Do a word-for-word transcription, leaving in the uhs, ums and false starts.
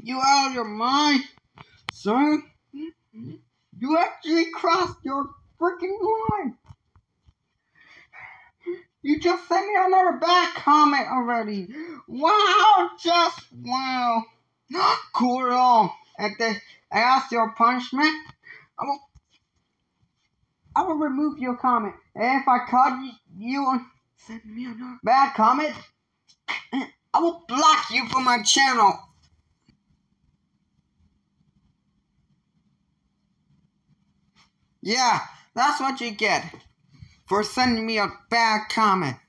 You out of your mind, son? You actually crossed your freaking line. You just sent me another bad comment already. Wow, just wow. Cool at all. And then I asked your punishment. I will, I will remove your comment. And if I caught you and send me another bad comment, I will block you from my channel. Yeah, that's what you get for sending me a bad comment.